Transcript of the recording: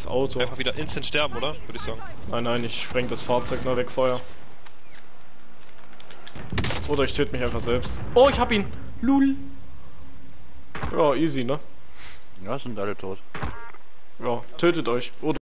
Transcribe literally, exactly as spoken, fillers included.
das Auto. Einfach wieder instant sterben, oder? Würde ich sagen. Nein, nein, ich spreng das Fahrzeug nur weg vorher. Oder ich töte mich einfach selbst. Oh, ich hab ihn! Lul! Ja, easy, ne? Ja, sind alle tot. Ja, tötet euch. Oder